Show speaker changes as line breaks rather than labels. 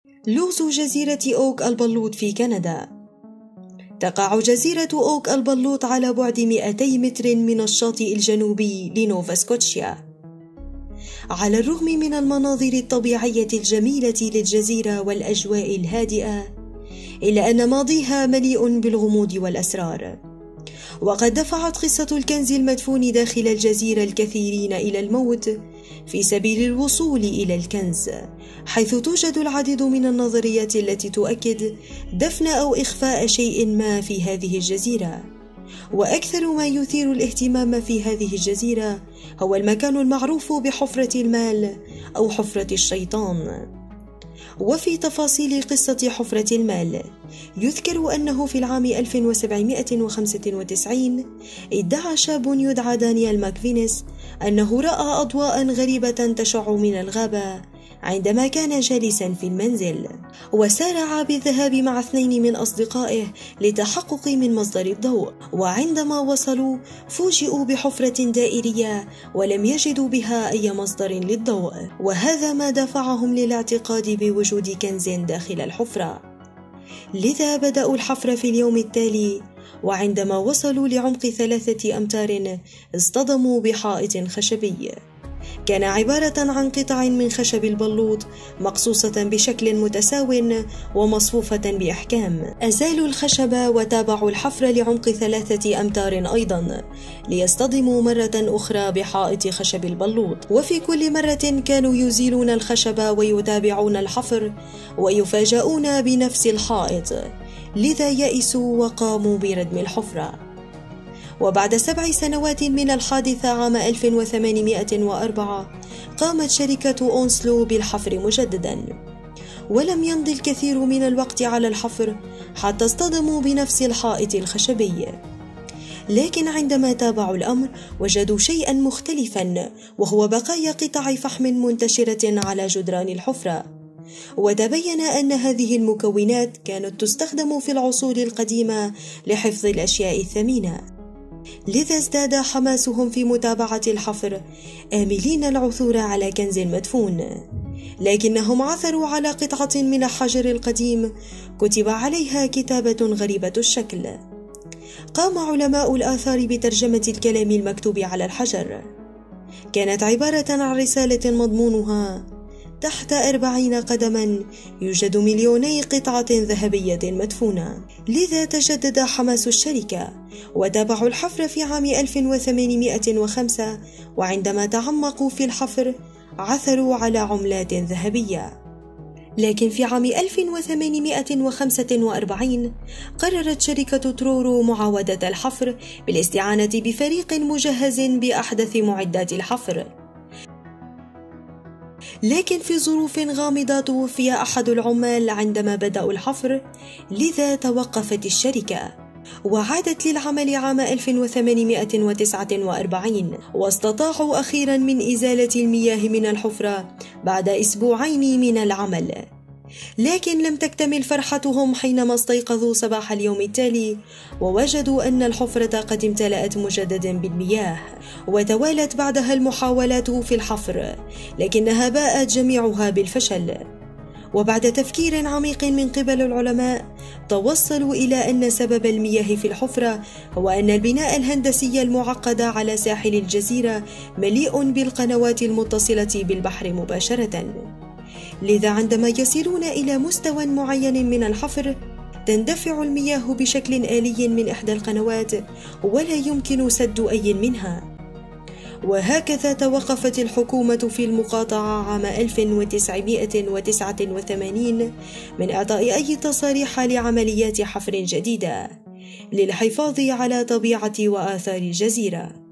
لغز جزيرة أوك البلوط في كندا. تقع جزيرة أوك البلوط على بعد 200 متر من الشاطئ الجنوبي لنوفا سكوتشيا. على الرغم من المناظر الطبيعية الجميلة للجزيرة والأجواء الهادئة، إلا أن ماضيها مليء بالغموض والأسرار. وقد دفعت قصة الكنز المدفون داخل الجزيرة الكثيرين إلى الموت في سبيل الوصول إلى الكنز، حيث توجد العديد من النظريات التي تؤكد دفن أو إخفاء شيء ما في هذه الجزيرة. وأكثر ما يثير الاهتمام في هذه الجزيرة هو المكان المعروف بحفرة المال أو حفرة الشيطان. وفي تفاصيل قصة حفرة المال يذكر أنه في العام 1795 ادعى شاب يدعى دانيال ماكفينس أنه رأى أضواء غريبة تشع من الغابة عندما كان جالسا في المنزل، وسارع بالذهاب مع 2 من أصدقائه للتحقق من مصدر الضوء. وعندما وصلوا فوجئوا بحفرة دائرية ولم يجدوا بها أي مصدر للضوء، وهذا ما دفعهم للاعتقاد بوجود كنز داخل الحفرة. لذا بدأوا الحفر في اليوم التالي، وعندما وصلوا لعمق 3 أمتار اصطدموا بحائط خشبي كان عبارة عن قطع من خشب البلوط مقصوصة بشكل متساو ومصفوفة بإحكام. أزالوا الخشب وتابعوا الحفر لعمق 3 أمتار أيضا ليصطدموا مرة أخرى بحائط خشب البلوط، وفي كل مرة كانوا يزيلون الخشب ويتابعون الحفر ويفاجؤون بنفس الحائط، لذا يئسوا وقاموا بردم الحفرة. وبعد 7 سنوات من الحادثة عام 1804 قامت شركة أونسلو بالحفر مجددا، ولم يمض الكثير من الوقت على الحفر حتى اصطدموا بنفس الحائط الخشبي. لكن عندما تابعوا الأمر وجدوا شيئا مختلفا، وهو بقايا قطع فحم منتشرة على جدران الحفرة. وتبين أن هذه المكونات كانت تستخدم في العصور القديمة لحفظ الأشياء الثمينة، لذا ازداد حماسهم في متابعة الحفر آملين العثور على كنز مدفون. لكنهم عثروا على قطعة من الحجر القديم كتب عليها كتابة غريبة الشكل. قام علماء الآثار بترجمة الكلام المكتوب على الحجر. كانت عبارة عن رسالة مضمونها: تحت 40 قدما يوجد 2,000,000 قطعة ذهبية مدفونة. لذا تجدد حماس الشركة وتابعوا الحفر في عام 1805، وعندما تعمقوا في الحفر عثروا على عملات ذهبية. لكن في عام 1845 قررت شركة ترورو معاودة الحفر بالاستعانة بفريق مجهز بأحدث معدات الحفر. لكن في ظروف غامضة توفي أحد العمال عندما بدأوا الحفر، لذا توقفت الشركة وعادت للعمل عام 1849، واستطاعوا أخيرا من إزالة المياه من الحفرة بعد 2 أسبوعين من العمل. لكن لم تكتمل فرحتهم حينما استيقظوا صباح اليوم التالي ووجدوا أن الحفرة قد امتلأت مجددا بالمياه. وتوالت بعدها المحاولات في الحفر، لكنها باءت جميعها بالفشل. وبعد تفكير عميق من قبل العلماء توصلوا إلى أن سبب المياه في الحفرة هو أن البناء الهندسي المعقد على ساحل الجزيرة مليء بالقنوات المتصلة بالبحر مباشرة. لذا عندما يصلون إلى مستوى معين من الحفر تندفع المياه بشكل آلي من إحدى القنوات ولا يمكن سد أي منها. وهكذا توقفت الحكومة في المقاطعة عام 1989 من إعطاء أي تصاريح لعمليات حفر جديدة للحفاظ على طبيعة وآثار الجزيرة.